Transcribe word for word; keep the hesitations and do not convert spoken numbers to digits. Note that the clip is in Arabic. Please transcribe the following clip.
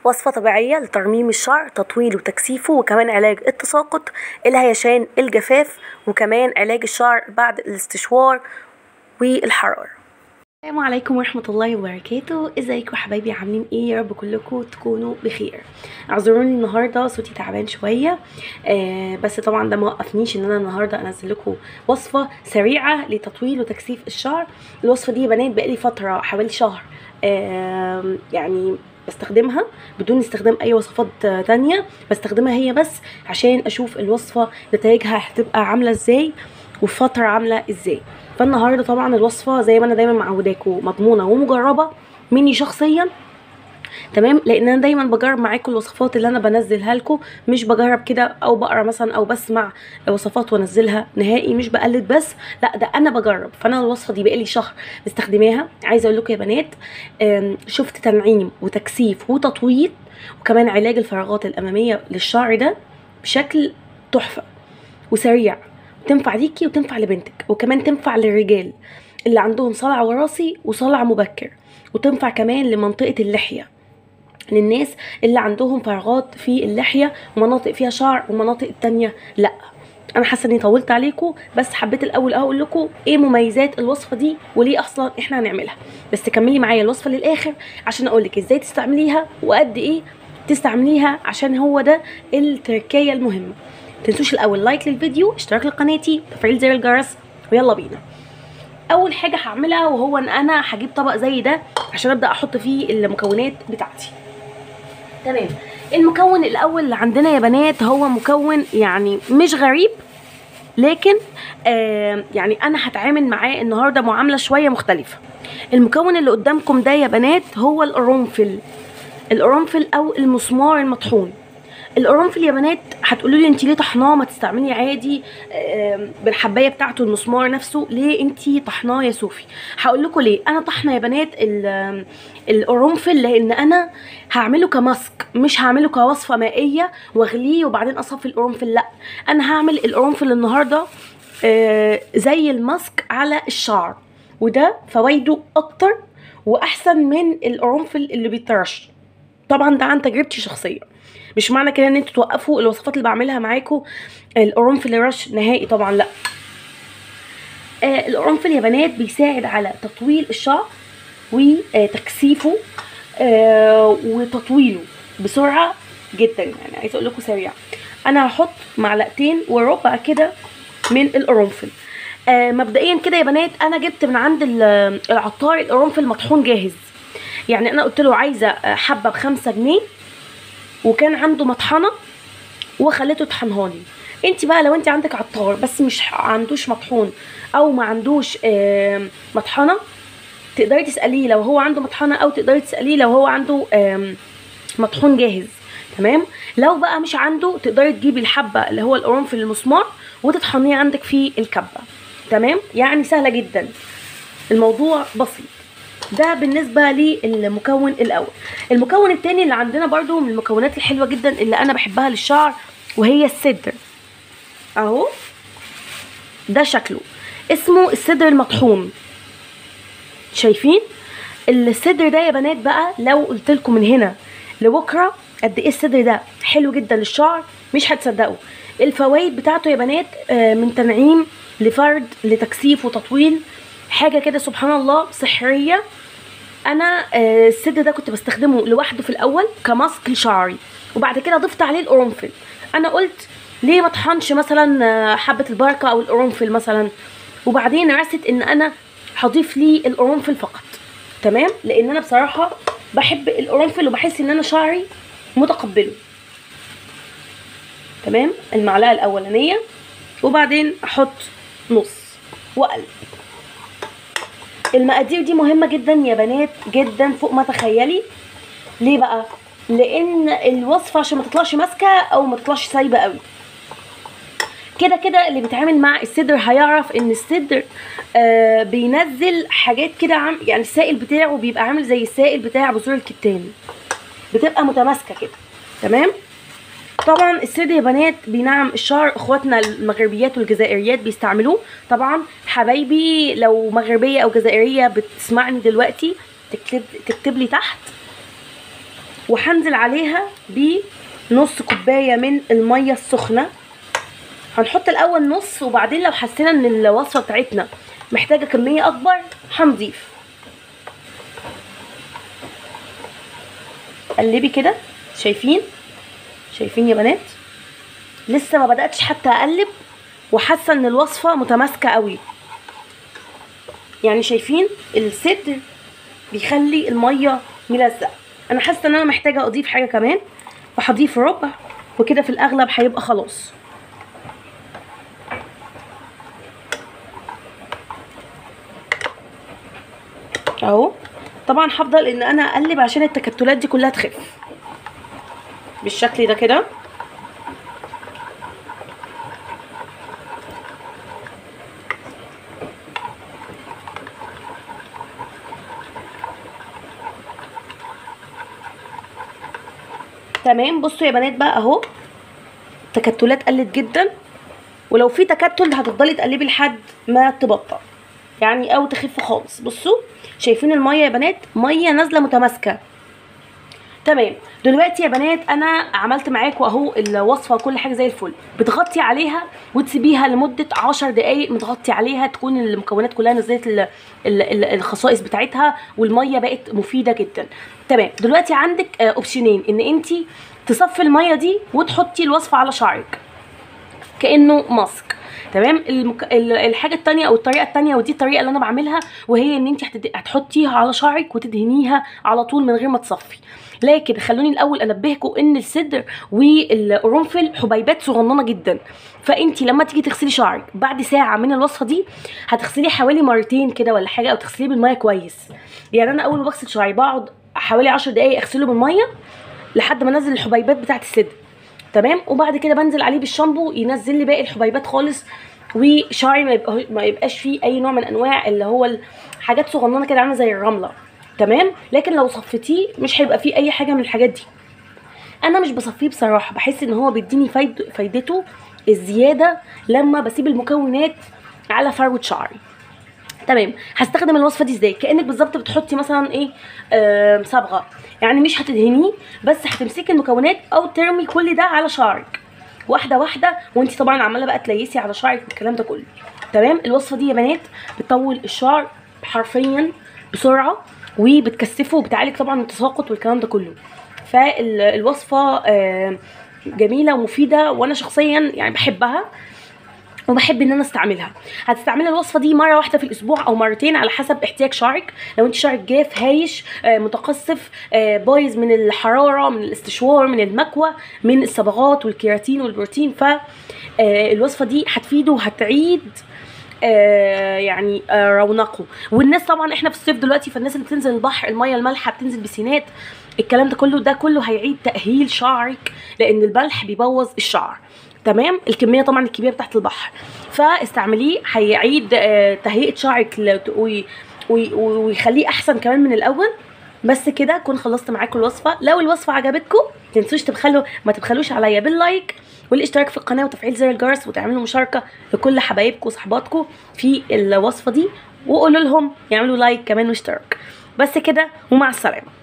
وصفة طبيعية لترميم الشعر، تطويله وتكثيفه، وكمان علاج التساقط، الهيشان، الجفاف، وكمان علاج الشعر بعد الاستشوار والحرارة. السلام عليكم ورحمة الله وبركاته. ازيكم حبايبي، عاملين ايه؟ يا رب كلكم تكونوا بخير. اعذروني النهارده صوتي تعبان شويه، آه بس طبعا ده ما وقفنيش ان انا النهارده انزل لكم وصفه سريعه لتطويل وتكثيف الشعر. الوصفه دي يا بنات بقالي فتره حوالي شهر آه يعني بستخدمها بدون استخدام اي وصفات تانية، بستخدمها هي بس عشان اشوف الوصفه نتائجها هتبقى عامله ازاي وفي فتره عامله ازاي. فالنهارده طبعا الوصفه زي ما انا دايما معوداكم مضمونه ومجربه مني شخصيا، تمام؟ لان انا دايما بجرب معاكم الوصفات اللي انا بنزلها لكم، مش بجرب كده او بقرا مثلا او بسمع وصفات وانزلها نهائي، مش بقلد بس، لا ده انا بجرب. فانا الوصفه دي بقالي شهر مستخدماها. عايزه اقول لكم يا بنات، شفت تنعيم وتكثيف وتطويل وكمان علاج الفراغات الاماميه للشعر ده بشكل تحفه وسريع. تنفع ليكي وتنفع لبنتك، وكمان تنفع للرجال اللي عندهم صلع وراثي وصلع مبكر، وتنفع كمان لمنطقة اللحية، للناس اللي عندهم فراغات في اللحية ومناطق فيها شعر ومناطق التانية لا. انا حاسه اني طولت عليكم، بس حبيت الاول اقول لكم ايه مميزات الوصفه دي وليه اصلا احنا هنعملها. بس كملي معايا الوصفه للاخر عشان اقول لك ازاي تستعمليها وقد ايه تستعمليها، عشان هو ده التركية المهمه. متنسوش الاول لايك للفيديو، اشتراك لقناتي، تفعيل زر الجرس، ويلا بينا. اول حاجه هعملها وهو ان انا هجيب طبق زي ده عشان ابدا احط فيه المكونات بتاعتي. تمام، المكون الاول اللي عندنا يا بنات هو مكون يعني مش غريب، لكن آه يعني انا هتعامل معاه النهارده معامله شويه مختلفه. المكون اللي قدامكم ده يا بنات هو القرنفل. القرنفل او المسمار المطحون. القرنفل يا بنات هتقولوا لي انت ليه طحناه؟ ما تستعملي عادي بالحبايه بتاعته المسمار نفسه. ليه انت طحناه يا صوفي؟ هقول لكم ليه انا طحنه يا بنات القرنفل. لان انا هعمله كماسك، مش هعمله كوصفه مائيه واغليه وبعدين اصفي القرنفل، لا. انا هعمل القرنفل النهارده زي الماسك على الشعر، وده فوائده اكتر واحسن من القرنفل اللي بيترش. طبعا ده عن تجربتي الشخصيه، مش معنى كده ان انتوا توقفوا الوصفات اللي بعملها معاكم القرنفل رش نهائي، طبعا لا. آه القرنفل يا بنات بيساعد على تطويل الشعر وتكثيفه آه وتطويله بسرعه جدا. يعني عايزه اقول لكم سريع. انا هحط معلقتين وربع كده من القرنفل. آه مبدئيا كده يا بنات انا جبت من عند العطار القرنفل مطحون جاهز. يعني انا قلت له عايزه حبه بخمسة جنيه، وكان عنده مطحنه وخليته يطحنهالي. انت بقى لو انت عندك عطار بس مش عندوش مطحون او ما عندوش آه مطحنه، تقدري تساليه لو هو عنده مطحنه، او تقدري تساليه لو هو عنده آه مطحون جاهز. تمام؟ لو بقى مش عنده تقدري تجيبي الحبه اللي هو القرنفل المسمار وتطحنيه عندك في الكبه. تمام؟ يعني سهله جدا، الموضوع بسيط. ده بالنسبه للمكون الاول. المكون الثاني اللي عندنا برضو من المكونات الحلوه جدا اللي انا بحبها للشعر، وهي السدر. اهو ده شكله، اسمه السدر المطحون. شايفين السدر ده يا بنات؟ بقى لو قلت لكم من هنا لبكره قد ايه السدر ده حلو جدا للشعر مش هتصدقوا. الفوائد بتاعته يا بنات من تنعيم لفرد لتكثيف وتطويل، حاجه كده سبحان الله سحريه. انا السدر ده كنت بستخدمه لوحده في الاول كماسك لشعري، وبعد كده ضفت عليه القرنفل. انا قلت ليه ما طحنش مثلا حبه البركه او القرنفل مثلا، وبعدين رست ان انا هضيف ليه القرنفل فقط. تمام؟ لان انا بصراحه بحب القرنفل وبحس ان انا شعري متقبله. تمام؟ المعلقه الاولانيه، وبعدين احط نص واقلب. المقادير دي مهمه جدا يا بنات، جدا فوق ما تخيلي. ليه بقى؟ لان الوصفه عشان ما تطلعش ماسكه او ما تطلعش سايبه قوي. كده كده اللي بيتعامل مع السدر هيعرف ان السدر آه بينزل حاجات كده، عم يعني السائل بتاعه بيبقى عامل زي السائل بتاع بذور الكتان، بتبقى متماسكه كده. تمام؟ طبعا السدر يا بنات بينعم الشعر. اخواتنا المغربيات والجزائريات بيستعملوه. طبعا حبايبي لو مغربيه او جزائريه بتسمعني دلوقتي تكتب تكتب لي تحت وهنزل عليها بنص كوبايه من الميه السخنه. هنحط الاول نص، وبعدين لو حسينا ان الوصفه بتاعتنا محتاجه كميه اكبر هنضيف. قلبي كده، شايفين شايفين يا بنات؟ لسه ما بداتش حتى اقلب وحاسه ان الوصفه متماسكه قوي. يعني شايفين الصدر بيخلي الميه ملزقه. انا حاسه ان انا محتاجه اضيف حاجه كمان، فهضيف ربع، وكده في الاغلب هيبقى خلاص. اهو. طبعا هفضل ان انا اقلب عشان التكتلات دي كلها تخف بالشكل ده كده. تمام. بصوا يا بنات بقى اهو التكتلات قلت جدا، ولو في تكتل هتفضلي تقلبي لحد ما تبطل يعني او تخف خالص. بصوا شايفين الميه يا بنات؟ ميه نازله متماسكه. تمام. دلوقتي يا بنات انا عملت معاكم اهو الوصفه وكل حاجه زي الفل. بتغطي عليها وتسيبيها لمده عشر دقايق متغطي عليها، تكون المكونات كلها نزلت الخصائص بتاعتها والميه بقت مفيده جدا. تمام. دلوقتي عندك اوبشنين، ان انت تصفي الميه دي وتحطي الوصفه على شعرك كانه ماسك. تمام. المك... الحاجه الثانيه او الطريقه الثانيه، ودي الطريقه اللي انا بعملها، وهي ان انت هتد... هتحطيها على شعرك وتدهنيها على طول من غير ما تصفي. لكن خلوني الاول انبهكم ان الصدر والقرنفل حبيبات صغننه جدا، فانت لما تيجي تغسلي شعرك بعد ساعه من الوصفه دي هتغسليه حوالي مرتين كده ولا حاجه، او تغسليه بالميه كويس. يعني انا اول ما بغسل شعري بقعد حوالي عشر دقايق اغسله بالميه لحد ما انزل الحبيبات بتاعه الصدر. تمام. وبعد كده بنزل عليه بالشامبو ينزل لي باقي الحبيبات خالص، وشعري ما يبقى ما يبقاش فيه اي نوع من انواع اللي هو حاجات صغننه كده عامله زي الرمله. تمام. لكن لو صفيتيه مش هيبقى فيه اي حاجه من الحاجات دي. انا مش بصفيه بصراحه، بحس ان هو بيديني فايد فايدته الزياده لما بسيب المكونات على فروه شعري. تمام. هستخدم الوصفه دي ازاي؟ كانك بالظبط بتحطي مثلا ايه آه صبغه، يعني مش هتدهنيه بس هتمسكي المكونات او ترمي كل ده على شعرك واحده واحده، وانت طبعا عماله بقى تليسي على شعرك والكلام ده كله. تمام. الوصفه دي يا بنات بتطول الشعر حرفيا بسرعه، وبتكثفه وبتعالج طبعا التساقط والكلام ده كله. فالوصفه آه جميله ومفيده، وانا شخصيا يعني بحبها وبحب ان انا استعملها. هتستعملي الوصفه دي مره واحده في الاسبوع او مرتين على حسب احتياج شعرك. لو انت شعرك جاف هايش آه متقصف آه بايظ من الحراره من الاستشوار من المكوى من الصبغات والكيراتين والبروتين، ف الوصفه دي هتفيده وهتعيد آه يعني آه رونقه. والناس طبعا احنا في الصيف دلوقتي، فالناس اللي بتنزل البحر الميه المالحه بتنزل بسينات الكلام ده كله، ده كله هيعيد تاهيل شعرك لان الملح بيبوظ الشعر. تمام. الكميه طبعا الكبيره بتاعت البحر، فاستعمليه هيعيد تهيئه شعرك ويخليه احسن كمان من الاول. بس كده اكون خلصت معاكم الوصفه. لو الوصفه عجبتكم متنسوش تبخلوا ما تبخلوش عليا باللايك والاشتراك في القناه وتفعيل زر الجرس، وتعملوا مشاركه لكل حبايبكم وصحباتكم في الوصفه دي، وقولوا لهم يعملوا لايك كمان واشتراك. بس كده ومع السلامه.